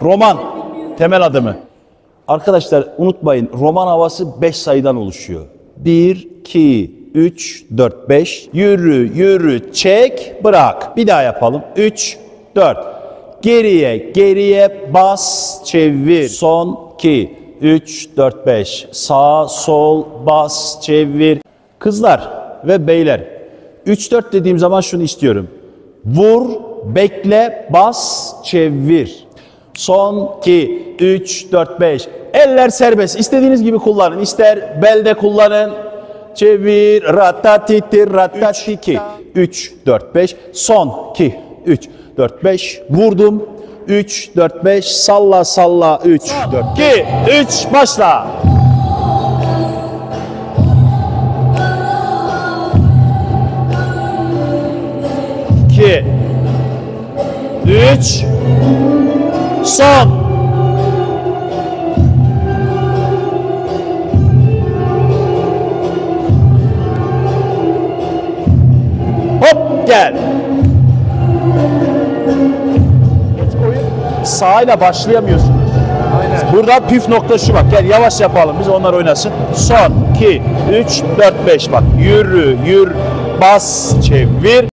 Roman temel adımı. Arkadaşlar unutmayın, roman havası 5 sayıdan oluşuyor. 1, 2, 3, 4, 5. Yürü, yürü, çek, bırak. Bir daha yapalım. 3, 4. Geriye, geriye, bas, çevir. Son, 2, 3, 4, 5. Sağ, sol, bas, çevir. Kızlar ve beyler, 3, 4 dediğim zaman şunu istiyorum. Vur, bekle, bas, çevir. Son 2, 3, 4, 5. Eller serbest. İstediğiniz gibi kullanın. İster belde kullanın. Çevir. Ratatiti, ratatiki. 3, 4, 5. Son 2, 3, 4, 5. Vurdum. 3, 4, 5. Salla, salla. 3, 4, 2, 3. Başla. İki, 3, son. Hop gel. Sağıyla başlayamıyorsun. Aynen. Burada püf nokta şu bak. Gel yavaş yapalım. Biz onlar oynasın. Son 2, 3, 4, 5 bak. Yürü, yürü, bas, çevir.